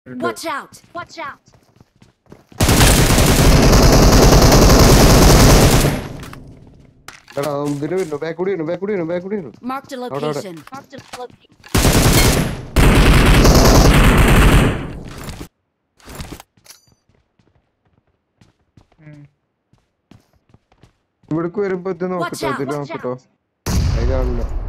Watch out! Watch out! Marked a location. Marked a location. ഇവിടേക്ക് വരുമ്പോ ഇത് നോക്കട്ടോ ഇതിൽ നോക്കട്ടോ അതിലാളില്ല